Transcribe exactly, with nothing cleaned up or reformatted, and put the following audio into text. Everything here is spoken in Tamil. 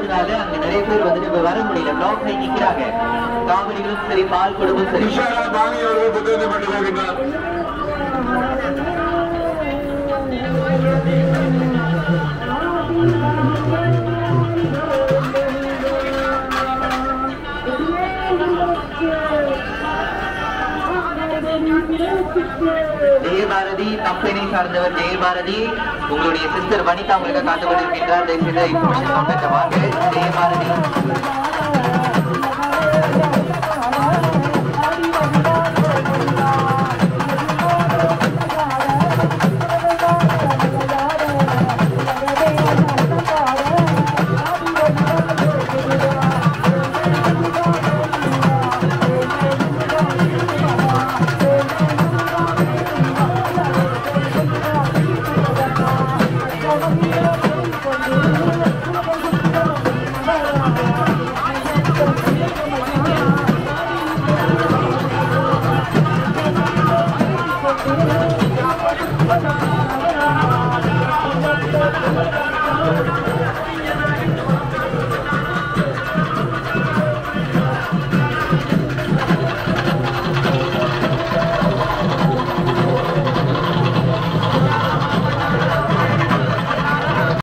இருக்கிறதுனால அங்க நிறைய பேர் வந்துட்டு வர முடியல, பிளாக் ஆகி நிக்கிறாங்க. காவலிகளும் சரி, பால் கொடுப்பும் சரி. ஜெயபாரதி கம்பெனி சார்ந்தவர் ஜெயபாரதி, உங்களுடைய சிஸ்டர் வனிதா உங்களுக்கு காத்து கொண்டிருக்கின்றார். வாங்க ஜெயபாரதி. Thank you.